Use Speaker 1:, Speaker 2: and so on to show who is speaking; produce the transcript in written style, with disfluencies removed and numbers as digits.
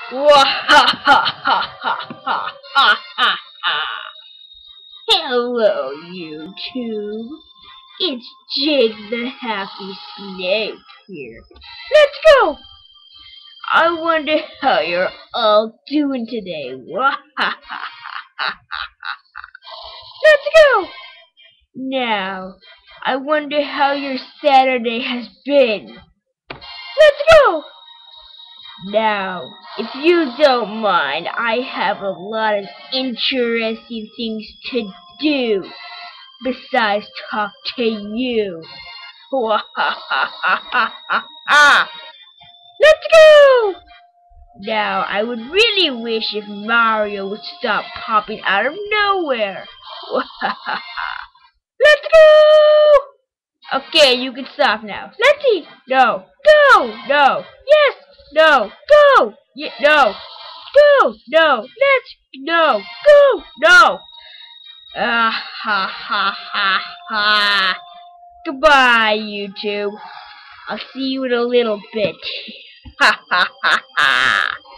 Speaker 1: Hello, YouTube. It's Jake the Happy Snake here. Let's go! I wonder how you're all doing today. Let's go! Now, I wonder how your Saturday has been. Let's go! Now, if you don't mind, I have a lot of interesting things to do besides talk to you. Let's go! Now, I would really wish if Mario would stop popping out of nowhere. Let's go! Okay, you can stop now. Let's see. No. Go! No. Yes! No. Go! No. Go! No. Let's... No. Go! No. Ha. Goodbye, YouTube. I'll see you in a little bit. Ha.